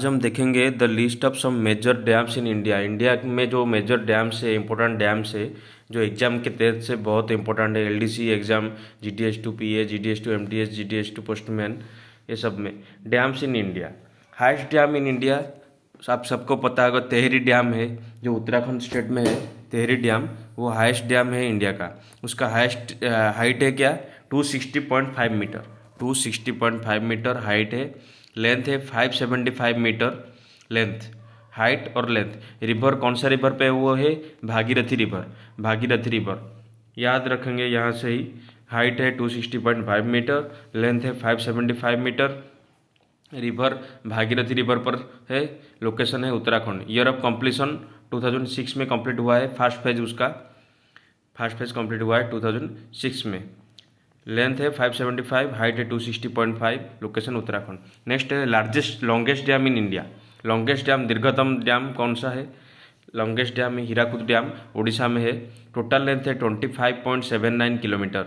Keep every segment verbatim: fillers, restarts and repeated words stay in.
आज हम देखेंगे the list of some major dams in India. India में जो मेजर डैम्स है, इंपॉर्टेंट डैम्स है, जो एग्जाम के तहत से बहुत इंपॉर्टेंट है, LDC exam, GDS to PA, GDS to MTS, GDS to postman, ये सब में dams in India. Highest dam in India आप सबको पता होगा, तेहरी डैम है जो उत्तराखंड स्टेट में है। तेहरी डैम वो हाईएस्ट डैम है इंडिया का। उसका हाईएस्ट हाइट है क्या, two sixty point five metre two sixty point five metre height है। लेंथ है five seventy five metre length, height और लेंथ। रिवर कौन सा रिवर पे वो है, भागीरथी रिवर। भागीरथी रिवर याद रखेंगे यहाँ से ही। हाइट है two sixty point five metre, length है five seventy five metre. River Bhagirathi river पर है। लोकेशन है Uttarakhand. Year of completion two thousand six में कंप्लीट हुआ है। फर्स्ट फेज उसका फर्स्ट फेज कंप्लीट हुआ है टू थाउजेंड सिक्स में। लेंथ है फाइव सेवेंटी फाइव, हाइट है two sixty point five, location Uttarakhand. Next है largest longest dam in India. Longest dam, दीर्घतम dam कौन सा है? लॉन्गेस्ट डैम है हीराकुद डैम, उड़ीसा में है। टोटल लेंथ है twenty five point seven nine kilometre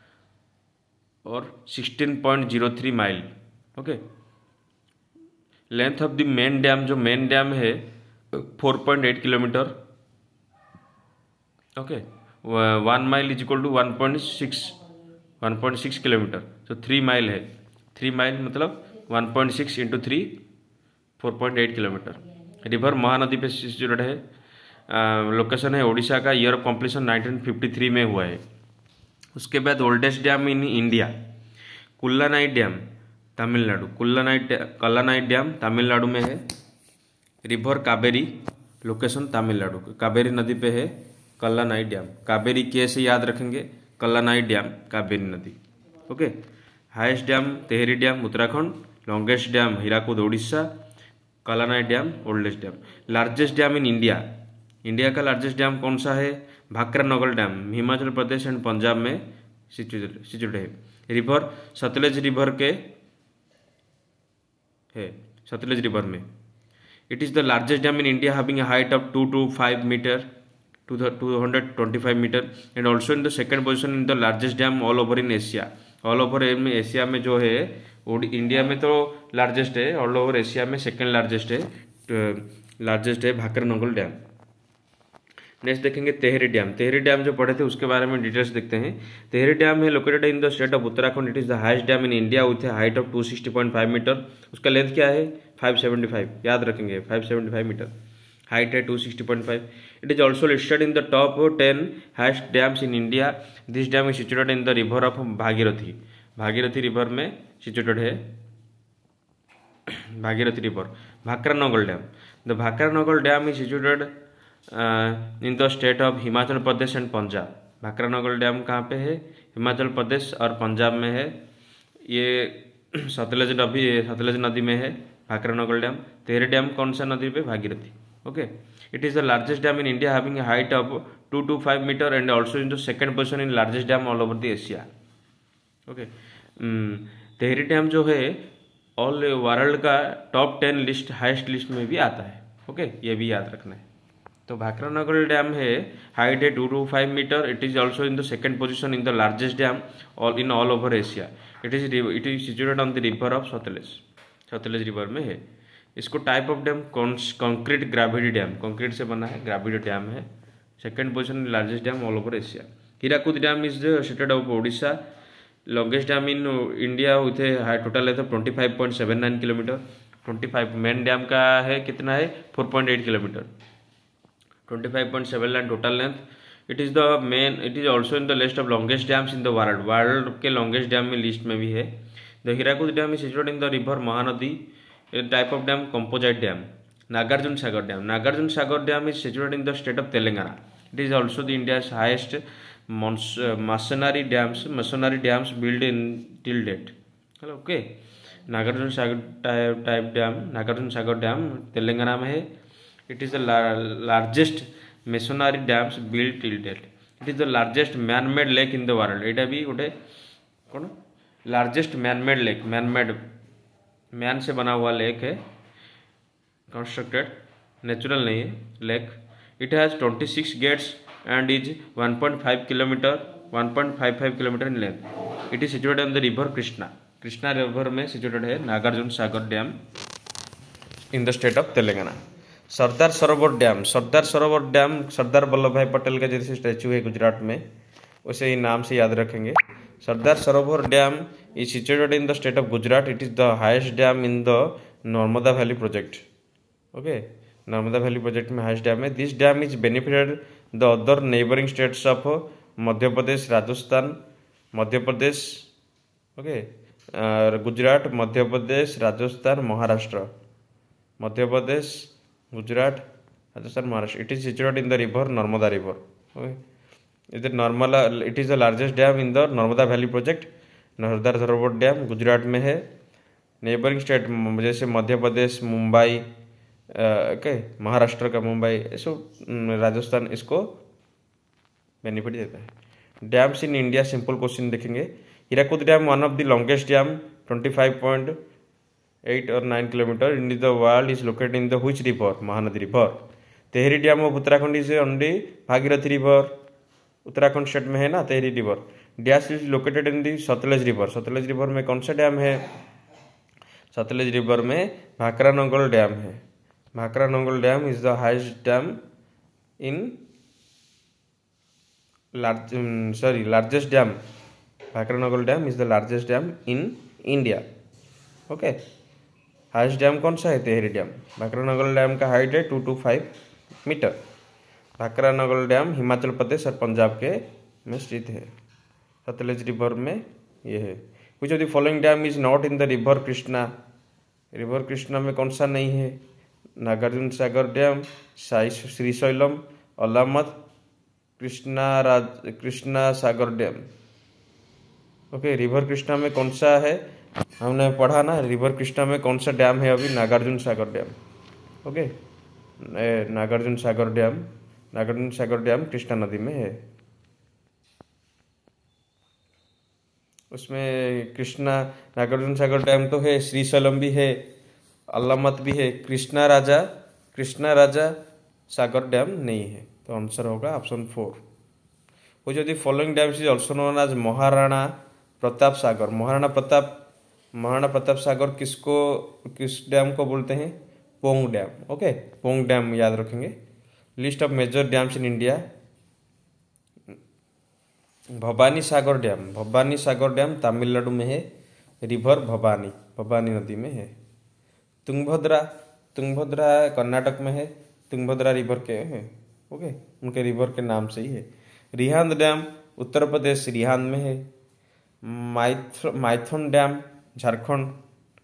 और sixteen point zero three mile. Okay. Length of the main dam, जो मेन डैम है four point eight kilometre. Okay. One mile is equal to one point six one point six kilometre, तो three mile है। Three mile मतलब one point six into three, four point eight kilometre. River Mahanadi पे situated है। Location है उड़ीसा का। Year of completion nineteen fifty three में हुआ है। उसके बाद oldest dam in India, Kullanai dam, Tamil Nadu. Kullanai Kallanai dam Tamil Nadu में है। River Kaveri, location Tamil Nadu. कावेरी नदी पे है कल्लानाई डैम। कावेरी के से याद रखेंगे, कल्लानाई डैम, कावेरी नदी। Okay. Highest dam Tehri dam Uttarakhand. Longest dam Hirakud Orissa. Kallanai dam oldest dam. Largest dam in India, India का लार्जेस्ट डैम कौन सा है? भाखरानगर डैम, हिमाचल प्रदेश एंड पंजाब में सिचुएटेड है। रिवर सतलेज रिवर के है, सतलेज रिवर में। It is the largest dam in India having a height of two two five metre to the two hundred twenty-five meter and also in the second position in the largest dam all over in Asia. All over में Asia में जो है, India में तो largest है, all over Asia में second largest है। Largest है भाखरानगर डैम। नेक्स्ट देखेंगे तेहरी डैम। तेहरी डैम जो पढ़े थे उसके बारे में डिटेल्स देखते हैं। तेहरी डैम है located in the state of Uttarakhand. It is the highest dam in India with height of two sixty point five metre. उसका लेंथ क्या है? फाइव सेवेंटी फाइव, याद रखेंगे five seventy five metre. Height है two sixty point five. It is also listed in the top ten highest dams in India. This dam is situated in the river of Bhagirathi. Bhagirathi river में situated है Bhagirathi river. Bhakranagar dam, the Bhakranagar dam is situated in the state of Himachal Pradesh and Punjab. Bhakranagar dam कहाँ पे है? हिमाचल प्रदेश और पंजाब में है। ये सतलज नदी सतलज नदी में है भाखरानगर डैम। तेहरी डैम कौन सा नदी पे? Bhagirathi. Okay. It is the largest dam in India having a height of two two five metre and also in the second position in largest dam all over the Asia. Okay. Tehri dam जो है all world का top ten list highest list में भी आता है। Okay okay? ये भी याद रखना है। तो भाखरानगर डैम है, हाइट है two two five metre. It is also in the second position in the largest dam all in all over Asia. It is it is situated on the river of Sutlej. Sutlej river में है। इसको type of dam concrete gravity dam, concrete से बना है, gravity dam है। Second position largest dam all over Asia. Hirakud dam is situated of Orissa. Longest dam in India with total है तो twenty five point seven nine kilometre. Twenty five main dam का है, कितना है? Four point eight kilometre. Twenty five point seven nine total length. It is the main it is also in the list of longest dams in the world. World के longest dam में list में भी है। The Hirakud dam is situated in the river Mahanadi. Type of dam composite dam. Nagarjuna Sagar dam, Nagarjuna Sagar dam is situated in the state of Telangana. It is also the India's highest masonary dams masonary dams build in till date. Hello okay. Nagarjuna Sagar type type dam, Nagarjuna Sagar dam Telangana में है। It is the largest masonary dams build till date. It is the largest man made lake in the world. यहाँ भी गोटे कौन largest man made lake, man made man से बना हुआ lake है, कंस्ट्रक्टेड, नेचुरल नहीं है lake. It has twenty six gates and is one point five kilometre one point five five kilometre in length. It is situated on the river Krishna. Krishna river में situated है Nagarjuna Sagar dam. In the state of Telangana. Sardar Sarovar dam, Sardar Sarovar dam Sardar Vallabh भाई पटेल का जैसे statue है गुजरात में, उसे ही नाम से याद रखेंगे। Sardar Sarovar dam is situated in the state of Gujarat. It is the highest dam in the Narmada valley project. Okay, Narmada valley project में हाईएस्ट डैम है। This dam is benefited the other neighbouring states of Madhya Pradesh, Rajasthan, Madhya Pradesh, okay, Gujarat, Madhya Pradesh, Rajasthan, Maharashtra, Madhya Pradesh, Gujarat, Rajasthan, Maharashtra. It is situated in the river Narmada river. Okay, it is normally it is the largest dam in the Narmada valley project. Sardar Sarovar dam Gujarat में है। Neighbouring state जैसे Madhya Pradesh, Mumbai, okay, Maharashtra का मुंबई, ऐसे राजस्थान इसको benefit देता है। Dams in India, simple question देखेंगे। Hirakud dam one of the longest dam, twenty five point eight और nine kilometre in the world, is located in the which river, Mahanadi river. Tehri dam of Uttarakhand is only Bhagirathi river, Uttarakhand state में है ना Tehri river. Dash is located in the Sutlej river. Sutlej river में कौन सा dam है? Sutlej river में Bhakra Nangal dam है। Bhakra Nangal dam is the highest dam in large sorry largest dam. Bhakra Nangal dam is the largest dam in India. Okay, highest dam कौन सा है? Tehri dam. Bhakra Nangal dam का हाइट है two two five metre. Bhakra Nangal dam Himachal Pradesh और पंजाब के में स्थित है। सतलज रिवर में ये है। Which of the following dam is not in the river Krishna. River Krishna में कौन सा नहीं है? Nagarjuna Sagar dam, Srisailam, Almatti, Krishna Raj Krishna Sagar dam. Okay, river Krishna में कौन सा है? हमने पढ़ा ना, रिवर कृष्णा में कौन सा डैम है अभी? Nagarjuna Sagar dam. Okay, Nagarjuna Sagar dam, Nagarjuna Sagar dam Krishna नदी में है। उसमें कृष्णा नागार्जुन सागर डैम तो है, श्रीशैलम भी है, अलामत भी है। कृष्णा राजा कृष्णा राजा सागर डैम नहीं है, तो आंसर होगा ऑप्शन फोर। वो जो the following dams is also known as Maharana Pratap Sagar. Maharana Pratap Maharana Pratap Sagar किसको किस डैम को बोलते हैं? Pong dam. Okay, Pong dam याद रखेंगे। List of major dams in India. Bhavani Sagar dam, Bhavani Sagar dam Tamil Nadu में है। रिवर भवानी, भवानी नदी में है। तुंगभद्रा, तुंगभद्रा कर्नाटक में है। तुंगभद्रा रिवर के है, ओके, उनके रिवर के नाम से ही है। रिहांद डैम उत्तर प्रदेश, रिहांद में है। माइथ माइथन डैम झारखंड,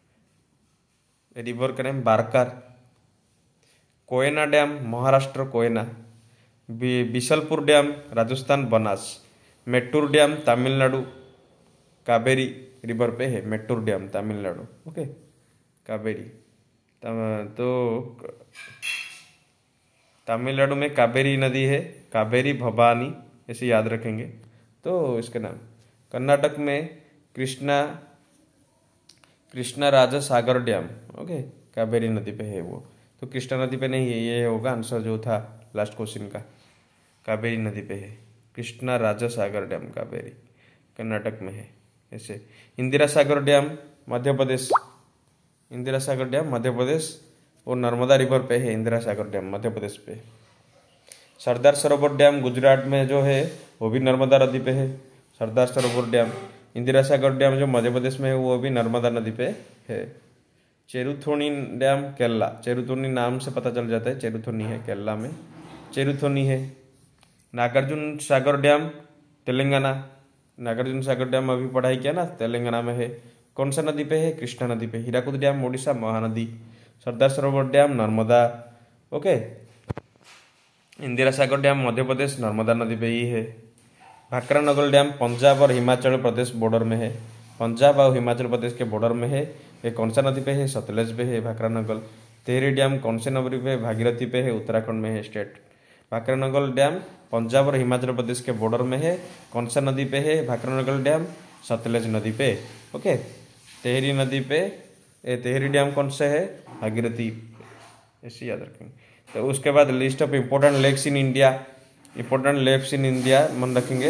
रिवर का नाम Barakar. Koyna dam Maharashtra, Koyna. Bisalpur dam Rajasthan, Banas. Mettur dam Tamil Nadu, Kaveri river पे है। Mettur dam Tamil Nadu, okay, Kaveri. तो तमिलनाडु में कावेरी नदी है, कावेरी भवानी, ऐसे याद रखेंगे तो इसका नाम। कर्नाटक में कृष्णा कृष्णा राजा सागर डैम, ओके, कावेरी नदी पे है वो, तो कृष्णा नदी पे नहीं है, ये होगा आंसर जो था लास्ट क्वेश्चन का। कावेरी नदी पे है। कृष्णा राजा सागर डैम कावेरी कर्नाटक में है। ऐसे इंदिरा सागर डैम मध्य प्रदेश, इंदिरा सागर डैम मध्य प्रदेश और नर्मदा रिवर पे है। इंदिरा सागर डैम मध्य प्रदेश पे। सरदार सरोवर डैम गुजरात में जो है वो भी नर्मदा नदी पे है। सरदार सरोवर डैम। इंदिरा सागर डैम जो मध्य प्रदेश में है वो भी नर्मदा नदी पे है। चेरुथोनी डैम केरला, चेरुथोनी नाम से पता चल जाता है, चेरुथोनी है केरला में, चेरुथोनी है। नागार्जुन सागर डैम तेलंगाना, नागार्जुन सागर डैम अभी पढ़ाई किया ना, तेलंगाना में है। कौन सा नदी पे है? कृष्णा नदी पे। Hirakud dam Odisha, Mahanadi. Sardar Sarovar dam Narmada, okay. Indira Sagar dam Madhya Pradesh, Narmada नदी पे ही है। भाखरा नगर डैम पंजाब और हिमाचल प्रदेश बॉर्डर में है, पंजाब और हिमाचल प्रदेश के बॉर्डर में है। ये कौन सा नदी पे है? सतलज पे है भाखरा नगर। तेहरी डैम कौन से नदी पे? भागीरथी पे है, उत्तराखंड में है स्टेट। भाखरा नगर डैम पंजाब और हिमाचल प्रदेश के बॉर्डर में है। कौन सा नदी पे है भाखरा नगर डैम? सतलज नदी पे, ओके। तेहरी नदी पे, तेहरी डैम कौन सा है? भागीरथी, ऐसे याद रखेंगे। तो उसके बाद list of important lakes in India, important lakes in India मन रखेंगे,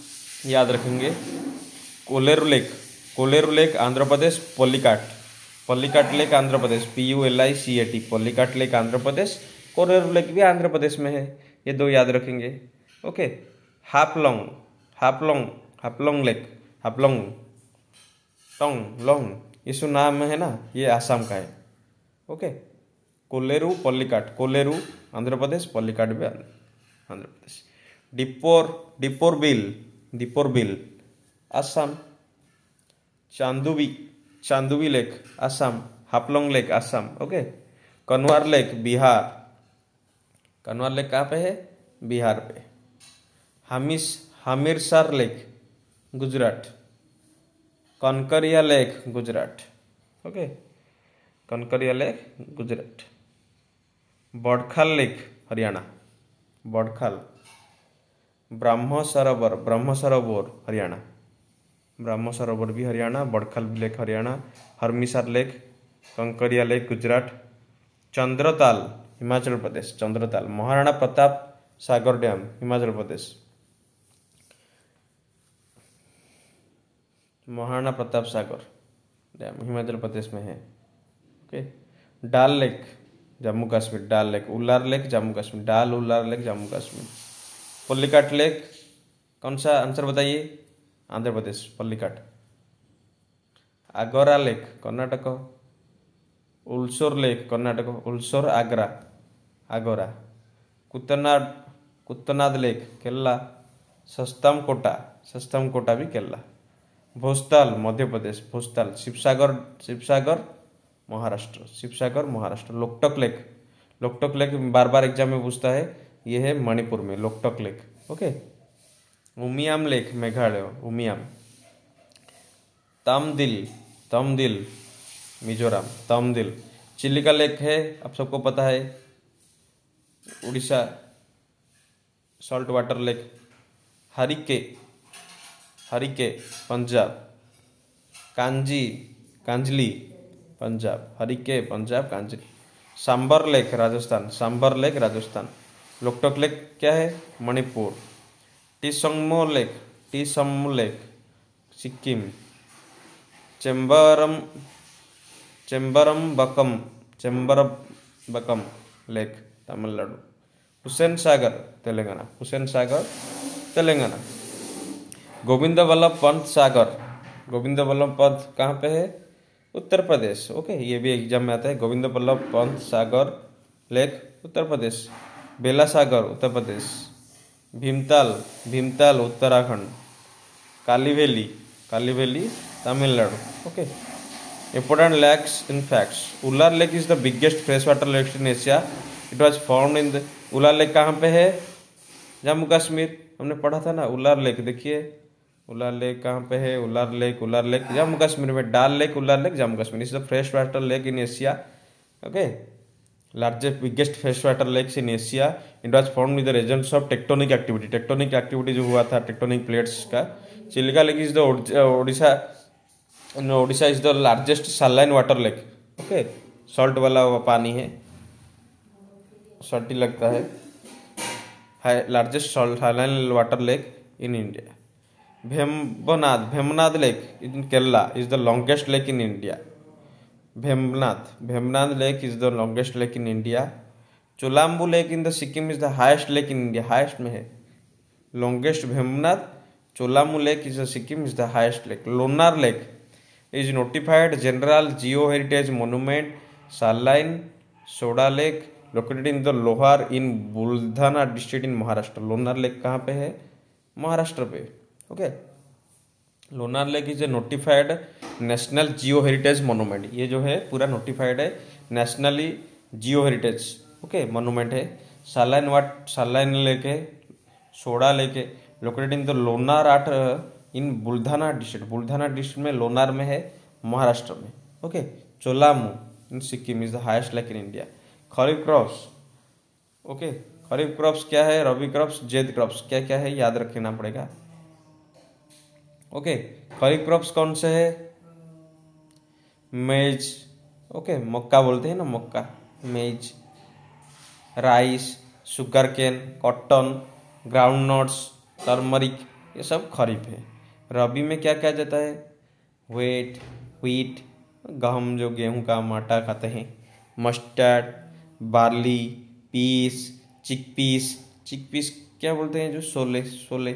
याद रखेंगे। Kolleru lake, Kolleru lake Andhra Pradesh, Pulicat, Pulicat lake Andhra Pradesh, P U L I C A T, Pulicat lake Andhra Pradesh, Kolleru lake भी आंध्र प्रदेश में है, ये दो याद रखेंगे। ओके, हाफलोंग, हाफलोंग, हाफलोंग लेक, हाफलोंग टोंग लोंग, ये सो नाम है ना, ये आसाम का है। ओके, कोलेरू पल्लिकाट, कोलेरू आंध्र प्रदेश, पल्लिकाट भी Andhra Pradesh. Deepor, Deepor Beel, Deepor Beel Assam. Chandubi, Chandubi lake Assam, Haflong lake Assam. Okay, Kanwar lake Bihar, Kanwar lake कहाँ पे है, बिहार पे। हामिस, Hamirsar lake Gujarat, Kankaria lake Gujarat. Okay, Kankaria lake Gujarat. Badkhal lake Haryana, Badkhal. Brahma Sarovar, Brahma Sarovar Haryana, Brahma Sarovar भी Haryana, Badkhal lake Haryana. Harmisar lake, Kankaria lake Gujarat. Chandratal Himachal Pradesh, Chandratal. Maharana Pratap Sagar dam Himachal Pradesh, Maharana Pratap Sagar dam Himachal Pradesh में है। Okay, Dal lake Jammu Kashmir, Dal lake. Wular lake Jammu Kashmir, Dal Wular lake Jammu Kashmir. Pulicat lake कौन सा, आंसर बताइए, Andhra Pradesh, Pulicat. Agara lake Karnataka. Ulsoor lake Karnataka, Ulsoor Agara, Agara. Kuttanad, Kuttanad lake Kerala. Sasthamkotta, Sasthamkotta भी केरला। भोस्ताल मध्य प्रदेश, भोस्ताल। शिवसागर, शिवसागर महाराष्ट्र, शिवसागर महाराष्ट्र। लोकटक लेक, लोकटक लेक बार बार एग्जाम में पूछता है, ये है मणिपुर में, Loktak lake. Okay, Umiam lake Meghalaya, Umiam. Tamdil, Tamdil Mizoram, Tamdil. Chilika lake है, आप सबको पता है, Orissa, salt water lake. Harike, Harike Punjab. कांजी, Kanjli Punjab, Harike Punjab, Kanjli. Sambhar lake Rajasthan, Sambhar lake Rajasthan. Loktak lake क्या है, मणिपुर। Tsomgo lake, Tsomgo lake Sikkim. चेम्बरम, चेम्बरम बकम, चेम्बरबकम लेक तमिलनाडु। हुसैन सागर तेलंगाना, हुसैन सागर तेलंगाना। गोविंद वल्लभ पंत सागर, गोविंद वल्लभ पंत कहाँ पे है, उत्तर प्रदेश। ओके, ये भी एग्जाम में आता है, Govind Vallabh Pant Sagar lake Uttar Pradesh. Bela Sagar Uttar Pradesh. Bhimtal, Bhimtal Uttarakhand. Kali valley, Kali valley Tamil Nadu. Okay, important lakes in facts. Ullar Lake is the biggest freshwater lake in Asia. It was found in the, Wular lake कहाँ पे है, जम्मू कश्मीर, हमने पढ़ा था ना। उल्लार लेक देखिए, उल्लार लेक कहाँ पे है, उल्लार लेक, उल्लार लेक जम्मू कश्मीर में। Dal lake, Wular lake Jammu Kashmir. Is the fresh water lake in Asia. Okay, largest biggest fresh water lakes in Asia. It was found with the reasons of tectonic activity, tectonic activity जो हुआ था, tectonic plates का। Chilika lake is the Odisha, Odisha is the largest saline water lake. Okay, salt वाला पानी है, salty लगता है। Largest salt saline water lake in India. Vembanad, Vembanad lake in Kerala is the longest lake in India. Vembanad, Vembanad lake is the longest lake in India. Cholamu lake in the Sikkim is the highest lake in India, highest में है, longest Vembanad. Cholamu lake is the Sikkim is the highest lake. Lonar lake is notified general geo heritage monument. Saline soda lake located in the Lohar in Buldhana district in Maharashtra. Lonar lake कहाँ पे है, महाराष्ट्र पे। Okay, Lonar lake is a notified national geo heritage monument. ये जो है पूरा notified है, nationally geo heritage okay monument है। सालाइन वाट, सालाइन लेक है, सोडा लेक है, located in the Lonar at in Buldhana district, Buldhana district में, लोनार में है, महाराष्ट्र में। Okay, Cholamu in Sikkim is the highest lake in India. Kharif crops, okay, kharif crops क्या है, रबी क्रॉप्स, जेद क्रॉप्स क्या क्या है, याद रखना पड़ेगा। ओके, खरीफ क्रॉप्स कौन से है, मेज, ओके, मक्का बोलते हैं ना, मक्का, maize, rice, sugarcane, cotton, groundnuts, turmeric, ये सब खरीफ है। रबी में क्या क्या जाता है, वेट, व्हीट, गहम जो गेहूं का हम आटा खाते हैं। Mustard, barley, peas, chickpeas, chickpeas क्या बोलते हैं जो छोले छोले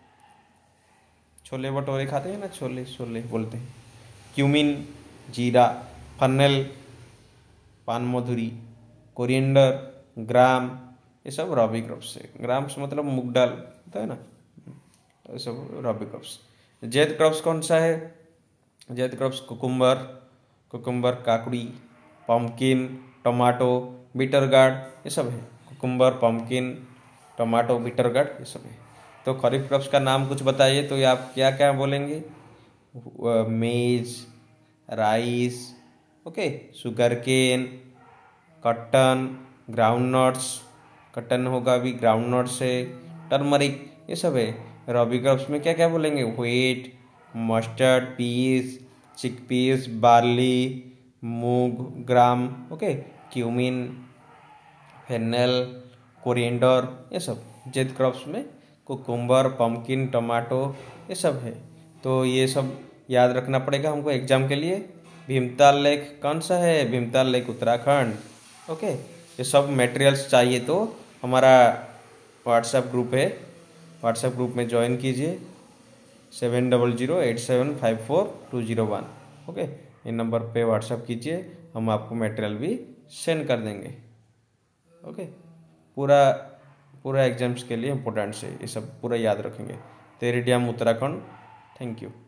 छोले भटूरे खाते हैं ना, छोले छोले बोलते हैं। क्यूमिन, जीरा, फन्नल, पान मधुरी, कोरिएंडर, ग्राम, ये सब रबी क्रॉप्स है। ग्राम्स मतलब मूंग दाल होता है ना, ये सब रबी क्रॉप्स। जैद क्रॉप्स कौन सा है? जैद क्रॉप्स कुकुम्बर, कुकुम्बर, काकड़ी, पम्पकिन, टमाटो, बीटर गार्ड, ये सब है। Cucumber, pumpkin, tomato, bitter gourd, ये सब है। तो खरीफ क्रॉप्स का नाम कुछ बताइए, तो ये आप क्या क्या बोलेंगे? Maize, rice, okay, sugarcane, cotton, groundnuts, cotton होगा भी, ग्राउंड नट्स है, टर्मरिक, ये सब है। रबी क्रॉप्स में क्या क्या बोलेंगे? Wheat, mustard, peas, chickpeas, barley, moong, gram, okay, cumin, fennel, coriander, ये सब। जैद क्रॉप्स में कुकुम्बर, पम्पकिन, टमाटो, ये सब है। तो ये सब याद रखना पड़ेगा हमको एग्जाम के लिए। भीमताल लेक कौन सा है? Bhimtal lake Uttarakhand, okay. ये सब मटेरियल्स चाहिए तो हमारा व्हाट्सएप ग्रुप है, व्हाट्सएप ग्रुप में ज्वाइन कीजिए, seven double zero eight seven five four two zero one, okay. इन नंबर पे व्हाट्सएप कीजिए, हम आपको मटेरियल भी सेंड कर देंगे, ओके। पूरा पूरा एग्जाम्स के लिए इम्पोर्टेंट है, ये सब पूरा याद रखेंगे। तेरी डैम उत्तराखंड। Thank you.